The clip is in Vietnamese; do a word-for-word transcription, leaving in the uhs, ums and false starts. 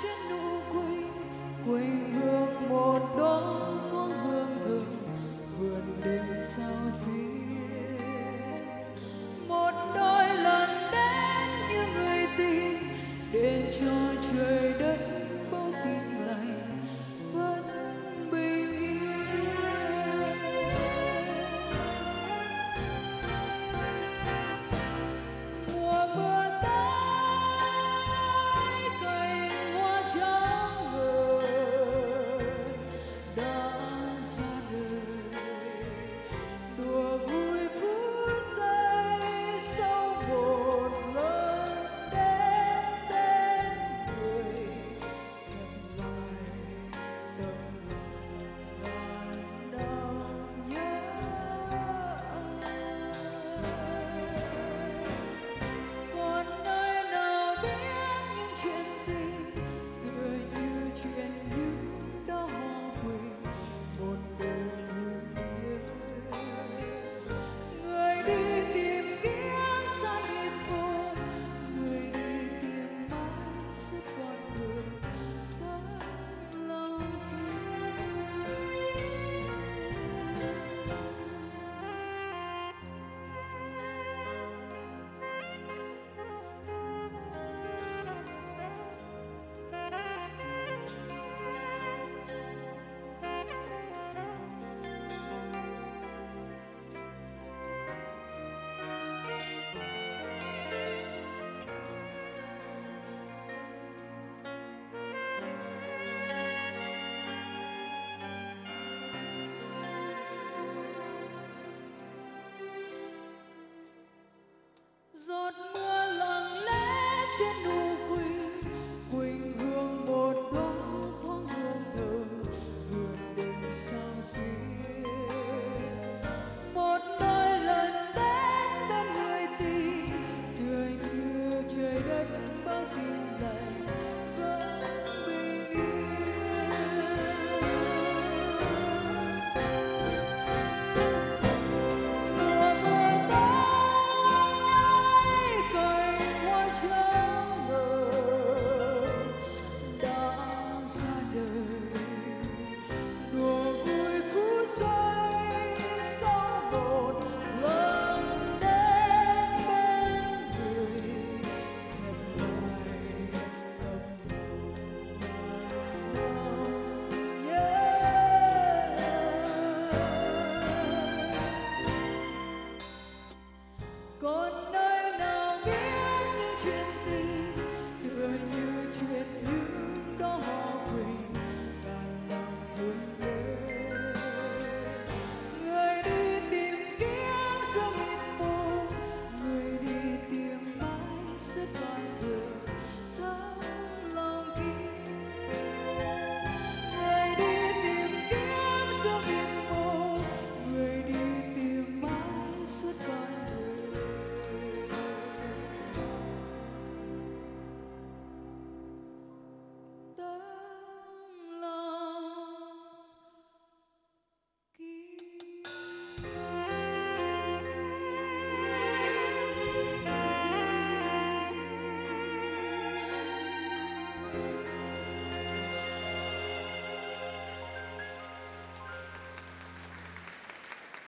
trên nụ quỳnh, quỳnh hương một đóa thoáng hương thơm vườn đêm sao duyên. Một đôi lần đến như người tình để cho trời đất bao tin lành vẫn bình yên. Mùa mưa tới cành hoa trắng ngời đã ra đời, đùa vui phút giây sau một lần đến bên người, nhắc lại tấm lòng ngàn năm nhớ ai. Còn nơi nào biết những chuyện tình tựa như chuyện những đó hoa quỳnh một đời thương nhớ. Người đi tìm kiếm xa đi vội, người đi tìm mãi suốt con đường tấm lòng giọt mưa lặng lẽ trên núi.